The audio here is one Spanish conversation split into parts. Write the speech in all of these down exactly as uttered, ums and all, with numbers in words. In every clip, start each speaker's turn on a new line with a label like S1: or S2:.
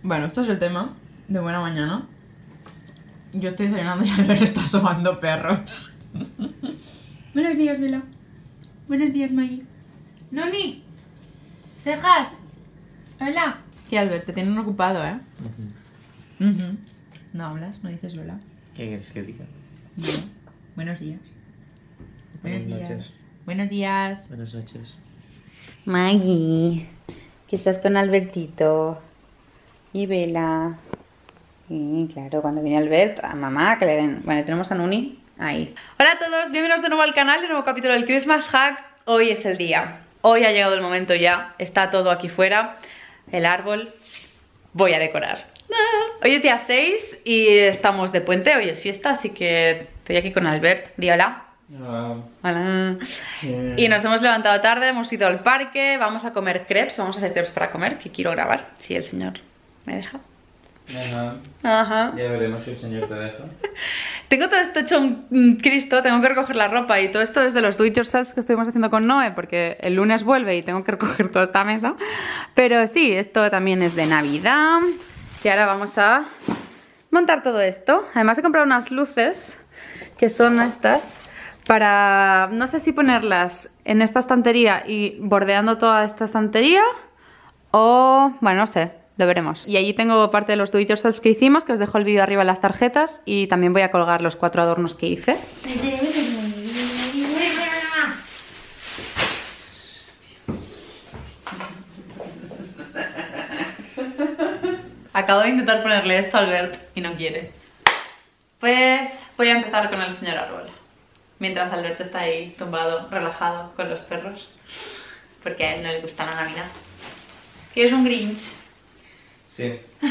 S1: Bueno, esto es el tema de buena mañana. Yo estoy desayunando y Albert está asomando perros. Buenos días, Vela. Buenos días, Maggie. Noni. Cejas. Hola. ¿Qué, Albert? Te tienen ocupado, ¿eh? Uh-huh. Uh-huh. No hablas, no dices hola.
S2: ¿Qué quieres que diga?
S1: No. Buenos días.
S2: Buenas
S1: Buenos días.
S2: noches.
S1: Buenos días.
S2: Buenas noches.
S3: Maggie, que estás con Albertito. Y Vela. Sí, claro, cuando viene Albert, a mamá que le den... Bueno, tenemos a Nuni ahí. Hola a todos, bienvenidos de nuevo al canal, de nuevo capítulo del Christmas Hack. Hoy es el día. Hoy ha llegado el momento ya. Está todo aquí fuera. El árbol. Voy a decorar. Hoy es día seis y estamos de puente. Hoy es fiesta, así que estoy aquí con Albert. Di hola.
S2: Hola.
S3: Hola.
S2: Yeah.
S3: Y nos hemos levantado tarde, hemos ido al parque, vamos a comer crepes, vamos a hacer crepes para comer, que quiero grabar, si el señor me deja.
S2: Ajá.
S3: Ajá.
S2: Ya veremos si el señor te deja.
S3: Tengo todo esto hecho un Cristo, tengo que recoger la ropa y todo esto es de los do it yourself que estuvimos haciendo con Noé, porque el lunes vuelve y tengo que recoger toda esta mesa. Pero sí, esto también es de Navidad, y ahora vamos a montar todo esto. Además he comprado unas luces, que son estas, para, no sé si ponerlas en esta estantería y bordeando toda esta estantería, o, bueno, no sé, lo veremos. Y allí tengo parte de los do it yourself que hicimos, que os dejo el vídeo arriba en las tarjetas, y también voy a colgar los cuatro adornos que hice. Acabo de intentar ponerle esto a Albert y no quiere. Pues voy a empezar con el señor árbol. Mientras Alberto está ahí tumbado, relajado con los perros, porque a él no le gusta la Navidad. ¿Quieres un Grinch?
S2: Sí.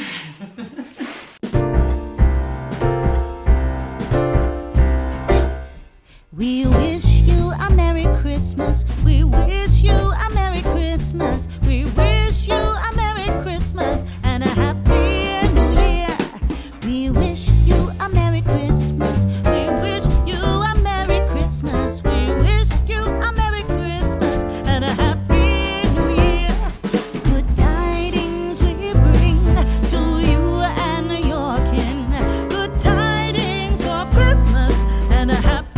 S4: We wish you a Merry Christmas. We wish you a Merry Christmas. We wish you a Merry Christmas and a Happy New Year. We wish you a Merry Christmas. We wish you a Merry Christmas. We wish you a Merry Christmas and a Happy New Year. Good tidings we bring to you and your kin. Good tidings for Christmas and a Happy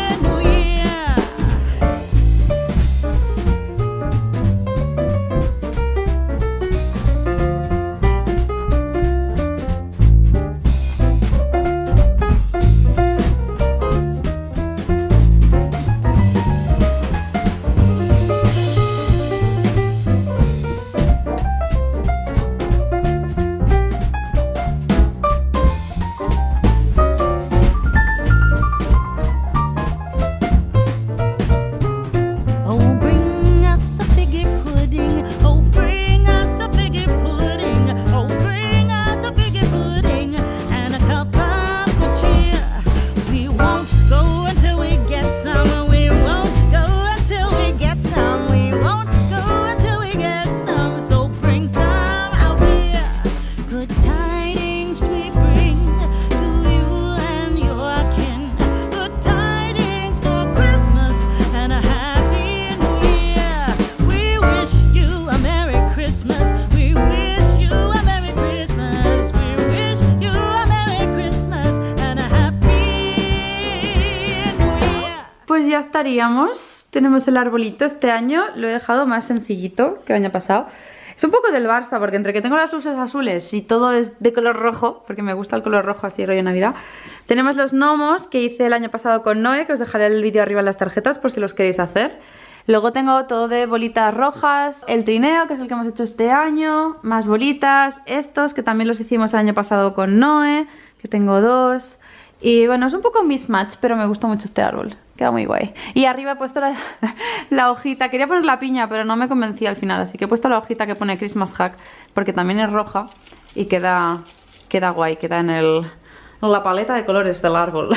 S3: ya estaríamos. Tenemos el arbolito. Este año lo he dejado más sencillito que el año pasado. Es un poco del Barça, porque entre que tengo las luces azules y todo es de color rojo, porque me gusta el color rojo así rollo Navidad. Tenemos los gnomos que hice el año pasado con Noé, que os dejaré el vídeo arriba en las tarjetas por si los queréis hacer. Luego tengo todo de bolitas rojas, el trineo, que es el que hemos hecho este año, más bolitas, estos que también los hicimos el año pasado con Noé, que tengo dos. Y bueno, es un poco mismatch, pero me gusta mucho este árbol. Queda muy guay. Y arriba he puesto la, la hojita. Quería poner la piña, pero no me convencía al final. Así que he puesto la hojita que pone Christmas Hack, porque también es roja y queda, queda guay. Queda en, el, en la paleta de colores del árbol.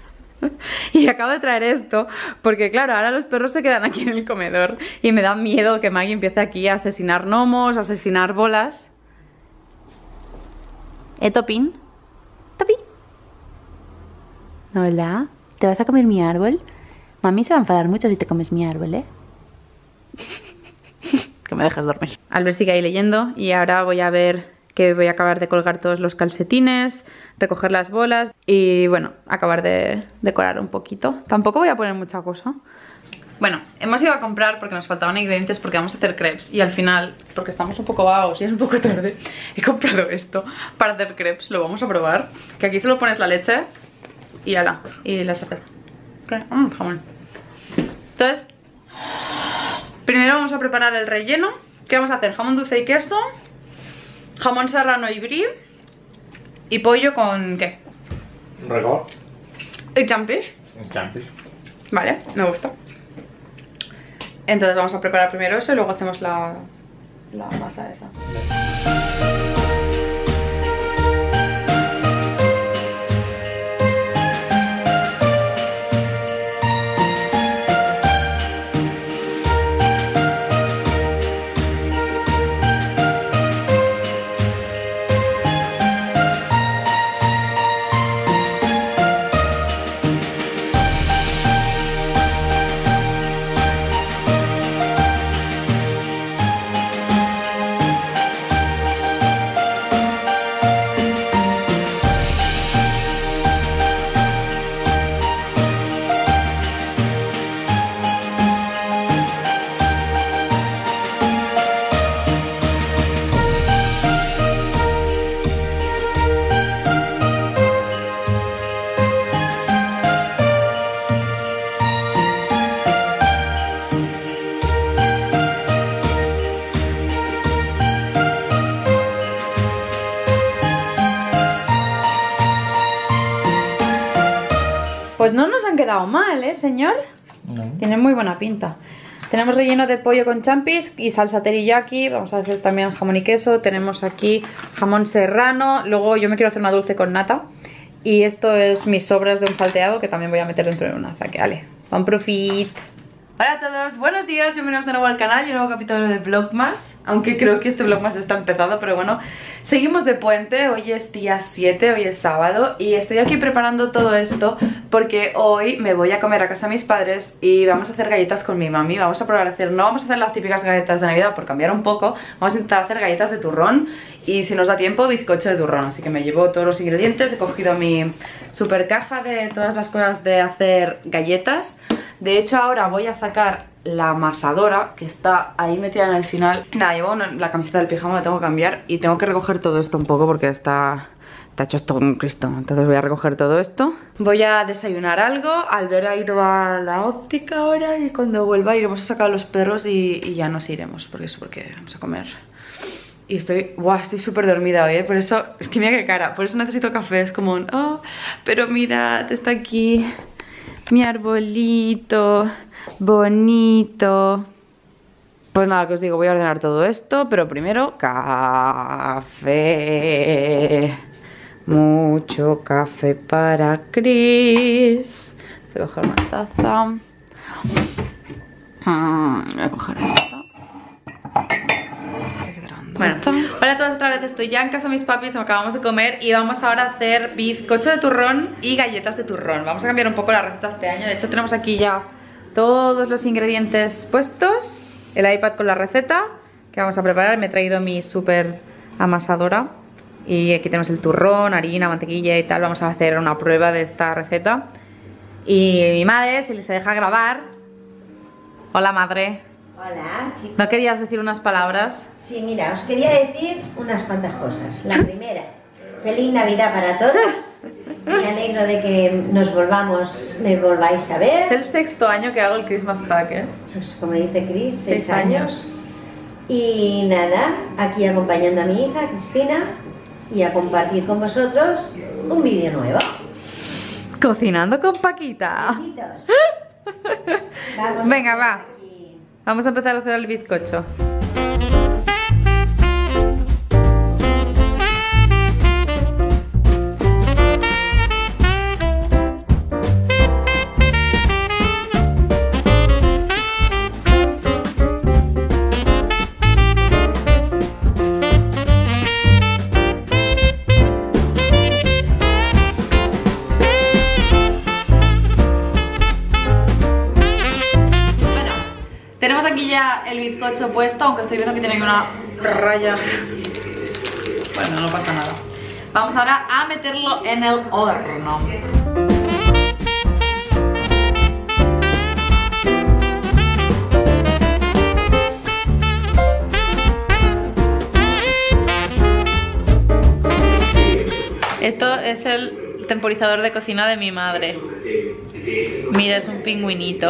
S3: Y acabo de traer esto porque claro, ahora los perros se quedan aquí en el comedor y me da miedo que Maggie empiece aquí a asesinar gnomos, a asesinar bolas. ¿Eh, Topín? ¿Topín? Hola, ¿te vas a comer mi árbol? Mami se va a enfadar mucho si te comes mi árbol, ¿eh? Que me dejas dormir. Albert sigue ahí leyendo y ahora voy a ver que voy a acabar de colgar todos los calcetines, recoger las bolas y bueno, acabar de decorar un poquito. Tampoco voy a poner mucha cosa. Bueno, hemos ido a comprar porque nos faltaban ingredientes porque vamos a hacer crepes y al final, porque estamos un poco vagos y es un poco tarde, he comprado esto para hacer crepes. Lo vamos a probar, que aquí solo pones la leche y ala, y las haces. ¿Qué? Mm, jamón. Entonces, primero vamos a preparar el relleno. ¿Qué vamos a hacer? Jamón dulce y queso, jamón serrano y brie y pollo con ¿qué?
S2: Record.
S3: Y champis.
S2: Champis.
S3: Vale, me gusta. Entonces vamos a preparar primero eso y luego hacemos la, la masa esa. Pues no nos han quedado mal, ¿eh, señor?
S2: No.
S3: Tienen muy buena pinta. Tenemos relleno de pollo con champis y salsa teriyaki. Vamos a hacer también jamón y queso. Tenemos aquí jamón serrano. Luego yo me quiero hacer una dulce con nata. Y esto es mis sobras de un salteado que también voy a meter dentro de una. O sea que, vale, bon profit. Hola a todos, buenos días, bienvenidos de nuevo al canal y un nuevo capítulo de Vlogmas. Aunque creo que este Vlogmas está empezado, pero bueno, seguimos de puente. Hoy es día siete, hoy es sábado y estoy aquí preparando todo esto porque hoy me voy a comer a casa de mis padres y vamos a hacer galletas con mi mami. Vamos a probar a hacer, no vamos a hacer las típicas galletas de Navidad por cambiar un poco. Vamos a intentar hacer galletas de turrón y si nos da tiempo, bizcocho de turrón. Así que me llevo todos los ingredientes, he cogido mi super caja de todas las cosas de hacer galletas. De hecho ahora voy a sacar la amasadora que está ahí metida en el final. Nada, llevo una, la camiseta del pijama, la tengo que cambiar y tengo que recoger todo esto un poco porque está, está hecho esto un Cristo. Entonces voy a recoger todo esto. Voy a desayunar algo. Albert ha ido a la óptica ahora y cuando vuelva iremos a sacar a los perros y, y ya nos iremos porque eso, porque vamos a comer. Y estoy, guau, estoy súper dormida hoy, ¿eh? Por eso, es que mira qué cara, por eso necesito café. Es como un, oh, pero mirad, está aquí mi arbolito bonito. Pues nada, que os digo, voy a ordenar todo esto, pero primero café. Mucho café para Chris. Voy a coger una taza. Voy a coger esta. Es grande. Bueno, hola a todos otra vez, estoy ya en casa de mis papis, acabamos de comer y vamos ahora a hacer bizcocho de turrón y galletas de turrón. Vamos a cambiar un poco la receta este año, de hecho tenemos aquí ya todos los ingredientes puestos, el iPad con la receta que vamos a preparar. Me he traído mi super amasadora y aquí tenemos el turrón, harina, mantequilla y tal. Vamos a hacer una prueba de esta receta y mi madre, si se deja grabar. Hola madre.
S5: Hola, chicos.
S3: ¿No querías decir unas palabras?
S5: Sí, mira, os quería decir unas cuantas cosas. La primera, feliz Navidad para todos. Me alegro de que nos volvamos, me volváis a ver.
S3: Es el sexto año que hago el Christmas hack, ¿eh?
S5: Pues, como dice Chris, seis,
S3: Seis
S5: años.
S3: años.
S5: Y nada, aquí acompañando a mi hija, Cristina, y a compartir con vosotros un vídeo nuevo.
S3: Cocinando con Paquita.
S5: Besitos. Vamos
S3: Venga,
S5: a
S3: va.
S5: aquí.
S3: Vamos a empezar a hacer el bizcocho. Tenemos aquí ya el bizcocho puesto, aunque estoy viendo que tiene una raya Bueno, no pasa nada. Vamos ahora a meterlo en el horno. Esto es el temporizador de cocina de mi madre. Mira, es un pingüinito.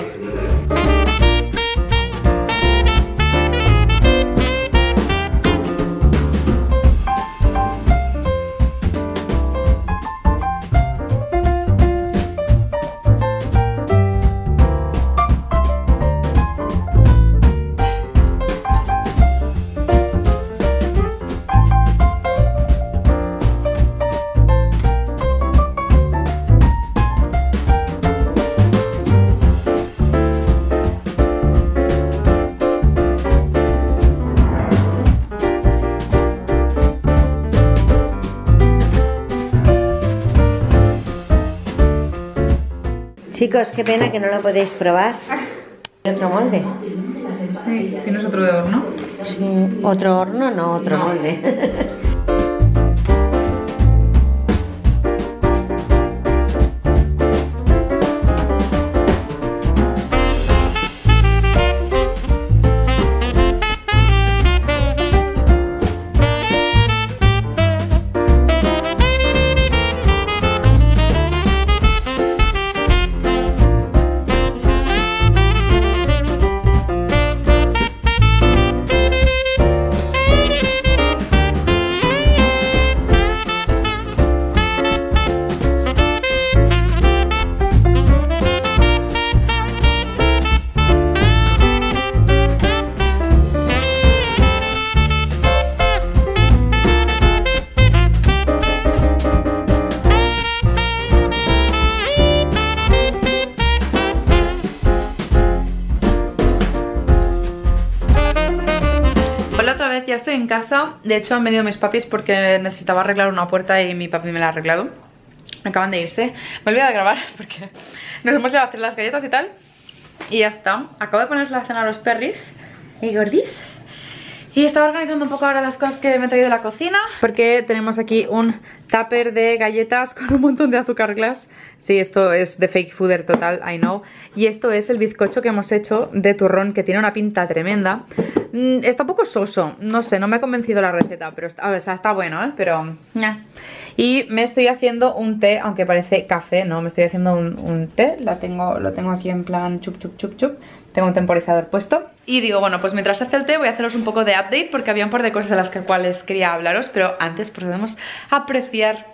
S5: Chicos, qué pena que no lo podéis probar. ¿Otro molde?
S3: Sí, ¿tienes otro de horno?
S5: Sí, otro horno, no otro
S3: No.
S5: molde.
S3: Ya estoy en casa. De hecho han venido mis papis porque necesitaba arreglar una puerta y mi papi me la ha arreglado. Acaban de irse. Me olvidé de grabar porque nos hemos llevado a hacer las galletas y tal. Y ya está. Acabo de ponerles la cena a los perris. ¿Y gordis? Y estaba organizando un poco ahora las cosas que me he traído de la cocina, porque tenemos aquí un tupper de galletas con un montón de azúcar glass. Sí, esto es de fake fooder total, I know. Y esto es el bizcocho que hemos hecho de turrón, que tiene una pinta tremenda. Mm, está un poco soso, no sé, no me ha convencido la receta, pero está, o sea, está bueno, ¿eh? Pero... Nah. Y me estoy haciendo un té, aunque parece café, no, me estoy haciendo un, un té. La tengo, lo tengo aquí en plan chup chup chup chup. Tengo un temporizador puesto. Y digo, bueno, pues mientras hace el té voy a haceros un poco de update, porque había un par de cosas de las que cuales quería hablaros, pero antes procedemos a apreciar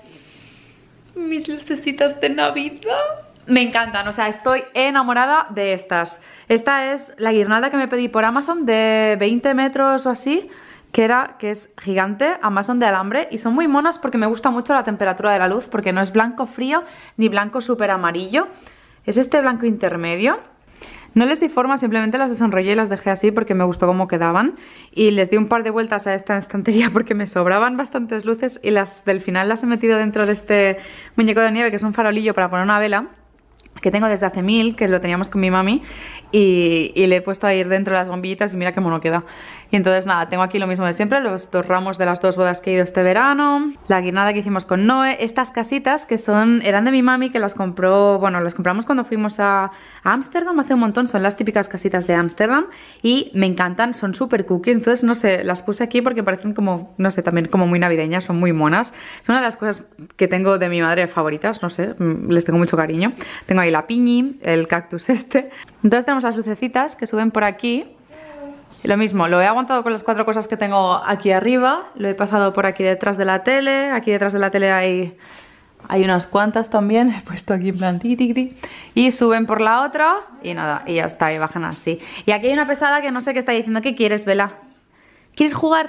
S3: mis lucecitas de Navidad. Me encantan, o sea, estoy enamorada de estas. Esta es la guirnalda que me pedí por Amazon de veinte metros o así, que era, que es gigante, además son de alambre y son muy monas porque me gusta mucho la temperatura de la luz, porque no es blanco frío ni blanco súper amarillo, es este blanco intermedio. No les di forma, simplemente las desenrollé y las dejé así porque me gustó cómo quedaban. Y les di un par de vueltas a esta estantería porque me sobraban bastantes luces, y las del final las he metido dentro de este muñeco de nieve, que es un farolillo para poner una vela, que tengo desde hace mil, que lo teníamos con mi mami, y, y le he puesto ahí dentro las bombillitas y mira qué mono queda. Y entonces nada, tengo aquí lo mismo de siempre, los dos ramos de las dos bodas que he ido este verano, la guirnalda que hicimos con Noé, estas casitas que son, eran de mi mami, que las compró, bueno, las compramos cuando fuimos a Ámsterdam hace un montón, son las típicas casitas de Ámsterdam y me encantan, son súper cookies, entonces no sé, las puse aquí porque parecen como, no sé, también como muy navideñas, son muy monas, son una de las cosas que tengo de mi madre favoritas, no sé, les tengo mucho cariño. Tengo ahí la piñi, el cactus este, entonces tenemos las lucecitas que suben por aquí. Y lo mismo, lo he aguantado con las cuatro cosas que tengo aquí arriba, lo he pasado por aquí detrás de la tele, aquí detrás de la tele hay, hay unas cuantas también, he puesto aquí en plan ti, ti, ti, y suben por la otra y nada, y ya está, y bajan así. Y aquí hay una pesada que no sé qué está diciendo. ¿Qué quieres, Vela? ¿Quieres jugar?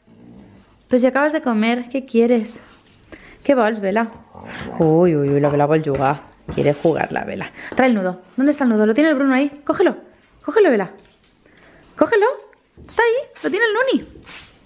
S3: Pues si acabas de comer, ¿qué quieres? ¿Qué vols, Vela? Uy, uy, uy, la Vela vol jugar. Quiere jugar la Vela. Trae el nudo. ¿Dónde está el nudo? ¿Lo tiene el Bruno ahí? Cógelo, cógelo, Vela. Cógelo, está ahí, lo tiene el Nuni.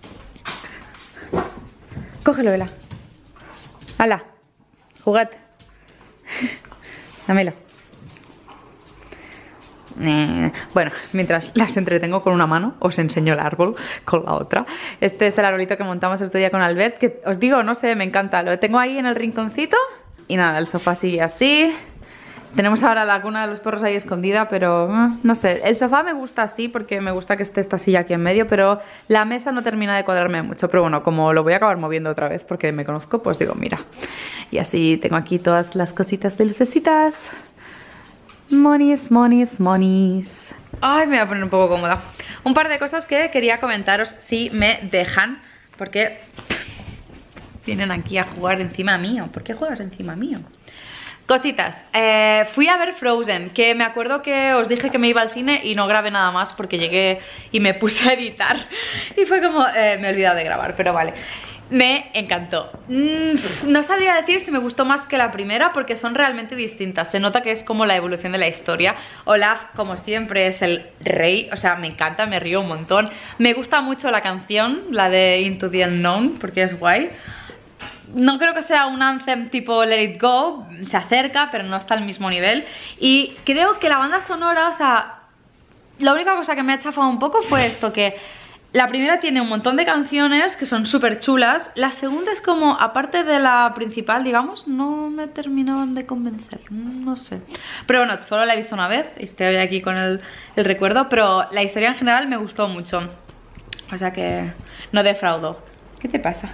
S3: Cógelo, Vela. ¡Hala! Jugad. Dámelo. Eh, bueno, mientras las entretengo con una mano, os enseño el árbol con la otra. Este es el arbolito que montamos el otro día con Albert, que os digo, no sé, me encanta. Lo tengo ahí en el rinconcito. Y nada, el sofá sigue así. Tenemos ahora la cuna de los perros ahí escondida, pero eh, no sé. El sofá me gusta así porque me gusta que esté esta silla aquí en medio, pero la mesa no termina de cuadrarme mucho. Pero bueno, como lo voy a acabar moviendo otra vez porque me conozco, pues digo, mira. Y así tengo aquí todas las cositas de lucecitas. Monies, monies, monies. Ay, me voy a poner un poco cómoda. Un par de cosas que quería comentaros si me dejan, porque vienen aquí a jugar encima mío. ¿Por qué juegas encima mío? Cositas, eh, fui a ver Frozen, que me acuerdo que os dije que me iba al cine y no grabé nada más porque llegué y me puse a editar y fue como, eh, me he olvidado de grabar, pero vale. Me encantó. mm, No sabría decir si me gustó más que la primera porque son realmente distintas. Se nota que es como la evolución de la historia. Olaf, como siempre, es el rey. O sea, me encanta, me río un montón. Me gusta mucho la canción, la de Into the Unknown, porque es guay. No creo que sea un anthem tipo Let It Go. Se acerca, pero no está al mismo nivel. Y creo que la banda sonora, o sea, la única cosa que me ha chafado un poco fue esto, que la primera tiene un montón de canciones que son súper chulas. La segunda es como, aparte de la principal, digamos, no me terminaban de convencer. No sé. Pero bueno, solo la he visto una vez. Estoy aquí con el, el recuerdo. Pero la historia en general me gustó mucho. O sea que no defraudó. ¿Qué te pasa?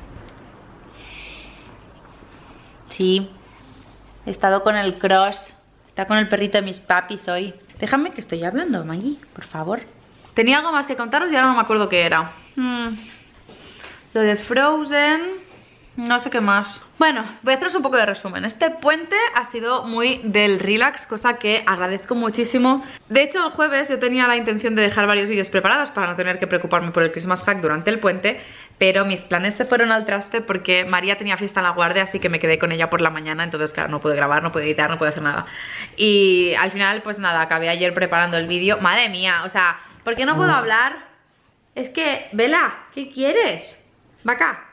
S3: Sí. He estado con el cross. Está con el perrito de mis papis hoy. Déjame que estoy hablando, Maggie, por favor. Tenía algo más que contaros y ahora no me acuerdo qué era. hmm. Lo de Frozen. No sé qué más. Bueno, voy a haceros un poco de resumen. Este puente ha sido muy del relax, cosa que agradezco muchísimo. De hecho, el jueves yo tenía la intención de dejar varios vídeos preparados para no tener que preocuparme por el Christmas hack durante el puente, pero mis planes se fueron al traste porque María tenía fiesta en la guardia, así que me quedé con ella por la mañana. Entonces, claro, no pude grabar, no pude editar, no pude hacer nada. Y al final, pues nada, acabé ayer preparando el vídeo. Madre mía, o sea, ¿por qué no puedo hablar? Es que, Vela, ¿qué quieres? Va acá.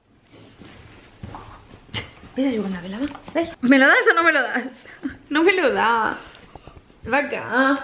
S3: ¿Ves a una Vela? ¿Ves? ¿Me lo das o no me lo das? No me lo da. Va acá.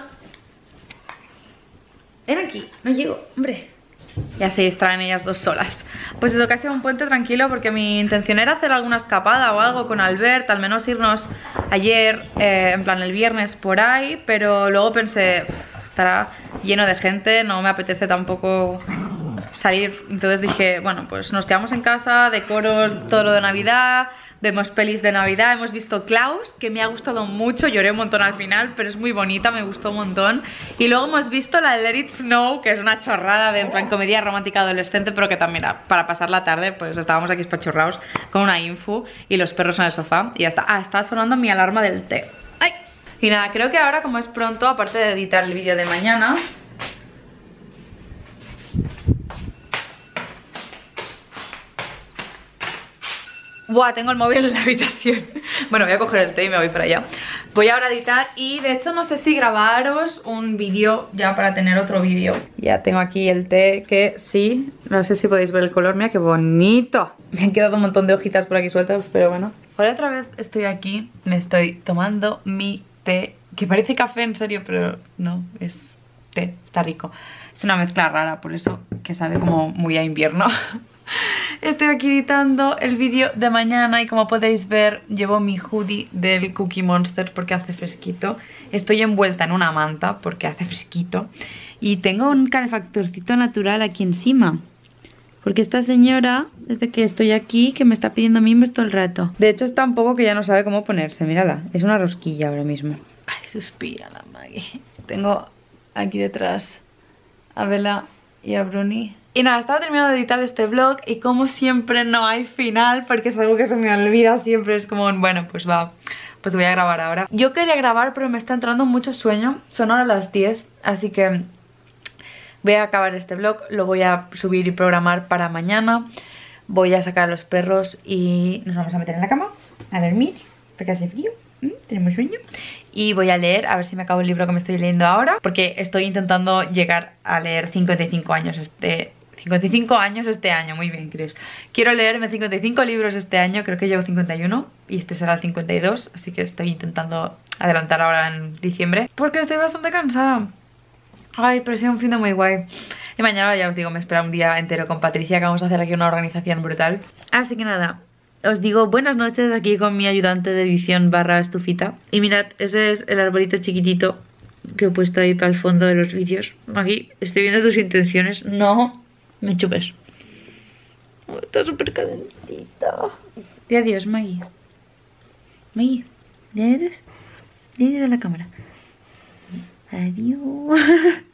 S3: Ven aquí, no llego, hombre. Ya se distraen ellas dos solas. Pues eso, que ha sido un puente tranquilo porque mi intención era hacer alguna escapada o algo con Albert, al menos irnos ayer, eh, en plan el viernes por ahí, pero luego pensé, estará lleno de gente, no me apetece tampoco salir. Entonces dije, bueno, pues nos quedamos en casa, decoro todo lo de Navidad, vemos pelis de Navidad. Hemos visto Klaus, que me ha gustado mucho, lloré un montón al final, pero es muy bonita, me gustó un montón. Y luego hemos visto la de Let It Snow, que es una chorrada de en plan comedia romántica adolescente, pero que también era para pasar la tarde. Pues estábamos aquí espachurrados con una info y los perros en el sofá y ya está. Ah, está sonando mi alarma del té. ¡Ay! Y nada, creo que ahora, como es pronto, aparte de editar el vídeo de mañana, buah, tengo el móvil en la habitación. Bueno, voy a coger el té y me voy para allá. Voy ahora a editar y de hecho no sé si grabaros un vídeo ya para tener otro vídeo. Ya tengo aquí el té que sí, no sé si podéis ver el color, mira qué bonito. Me han quedado un montón de hojitas por aquí sueltas, pero bueno. Ahora otra vez estoy aquí, me estoy tomando mi té, que parece café en serio, pero no, es té, está rico. Es una mezcla rara, por eso que sabe como muy a invierno. Estoy aquí editando el vídeo de mañana y como podéis ver llevo mi hoodie del Cookie Monster porque hace fresquito. Estoy envuelta en una manta porque hace fresquito. Y tengo un calefactorcito natural aquí encima. Porque esta señora, desde que estoy aquí, que me está pidiendo mimos todo el rato. De hecho está un poco que ya no sabe cómo ponerse, mírala. Es una rosquilla ahora mismo. Ay, suspira la Maggie. Tengo aquí detrás a Bella y a Bruni. Y nada, estaba terminando de editar este vlog y como siempre no hay final porque es algo que se me olvida siempre. Es como, bueno, pues va, pues voy a grabar ahora. Yo quería grabar pero me está entrando mucho sueño. Son ahora las diez, así que voy a acabar este vlog. Lo voy a subir y programar para mañana. Voy a sacar a los perros y nos vamos a meter en la cama a dormir porque hace frío. Tenemos sueño. Y voy a leer, a ver si me acabo el libro que me estoy leyendo ahora, porque estoy intentando llegar a leer cincuenta y cinco años este... cincuenta y cinco años este año, muy bien, Chris. Quiero leerme cincuenta y cinco libros este año, creo que llevo cincuenta y uno y este será el cincuenta y dos, así que estoy intentando adelantar ahora en diciembre, porque estoy bastante cansada. Ay, pero ha sido un fin de muy guay. Y mañana, ya os digo, me espera un día entero con Patricia, que vamos a hacer aquí una organización brutal. Así que nada, os digo buenas noches aquí con mi ayudante de edición barra estufita. Y mirad, ese es el arbolito chiquitito que he puesto ahí para el fondo de los vídeos. Aquí estoy viendo tus intenciones. No me chupes. Oh, está súper calentita. Di adiós, Maggie. Maggie, di adiós. Di adiós a la cámara. Adiós.